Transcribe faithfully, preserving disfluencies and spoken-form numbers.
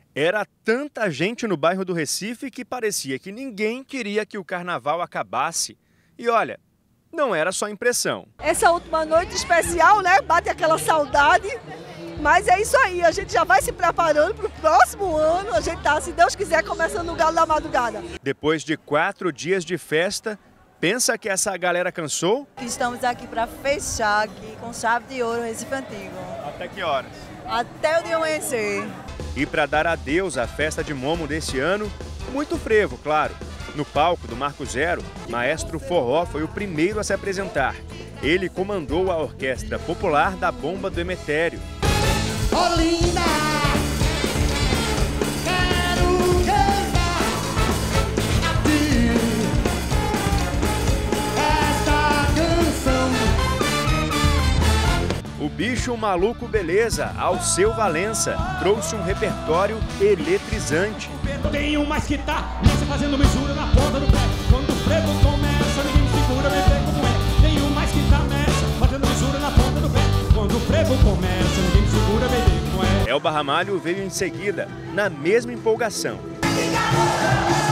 Era tanta gente no bairro do Recife que parecia que ninguém queria que o carnaval acabasse. E olha, não era só impressão. Essa última noite especial, né? Bate aquela saudade. Mas é isso aí, a gente já vai se preparando para o próximo ano. A gente tá, se Deus quiser, começando o Galo da Madrugada. Depois de quatro dias de festa, pensa que essa galera cansou? Estamos aqui para fechar aqui com chave de ouro o Recife Antigo. Até que horas? Até o dia amanhecer. E para dar adeus à festa de Momo desse ano, muito frevo, claro. No palco do Marco Zero, Maestro Forró foi o primeiro a se apresentar. Ele comandou a Orquestra Popular da Bomba do Emetério. Oh, linda, quero cantar a ti esta canção. O bicho maluco beleza, Alceu Valença, trouxe um repertório eletrizante. Tenho mais que tá, nossa, fazendo mistura na ponta do pé. Quando o frevo começa, ninguém segura, me vê como é. Tenho mais que tá nessa, fazendo mistura na ponta do pé. Quando o frevo começa, ninguém segura, me vê como é. Elba Ramalho veio em seguida, na mesma empolgação.